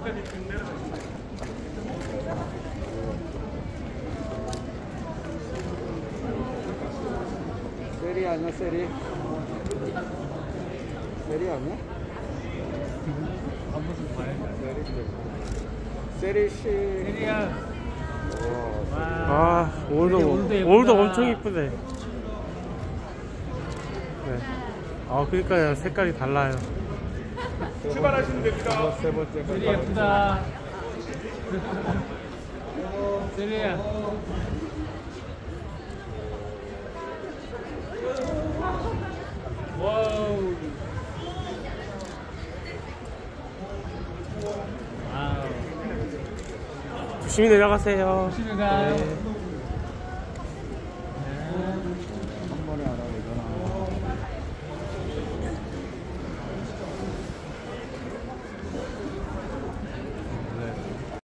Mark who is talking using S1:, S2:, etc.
S1: 세리 아니야, 세리? 세리 아니야? 세리 씨.
S2: 세리야.
S3: 아, 오늘도 엄청 이쁘네. 네. 그러니까요, 색깔이 달라요.
S1: 출발하시면 됩니다. 세 번째.
S2: 세리 예쁘다. 세리야. 와우.
S3: 조심히 내려가세요.
S2: 조심히 가.
S3: 네.